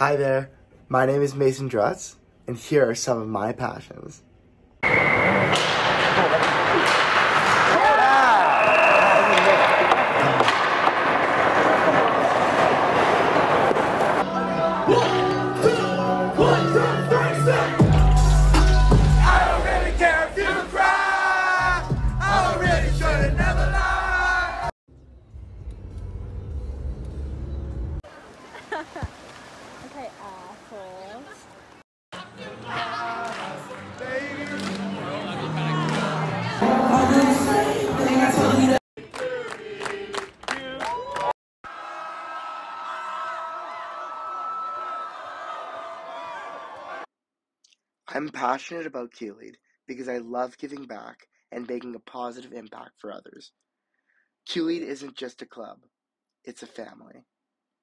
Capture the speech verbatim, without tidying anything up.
Hi there, my name is Mason Drutz, and here are some of my passions. Okay, assholes. I'm passionate about Q LEAD because I love giving back and making a positive impact for others. Q LEAD isn't just a club, it's a family.